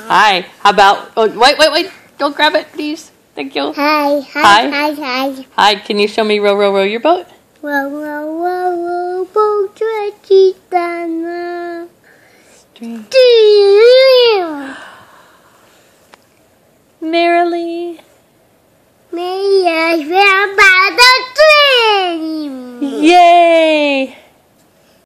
Hi. How about... Oh, wait. Don't grab it, please. Thank you. Hi. Hi. Can you show me row your boat? Row, boat, stretchy,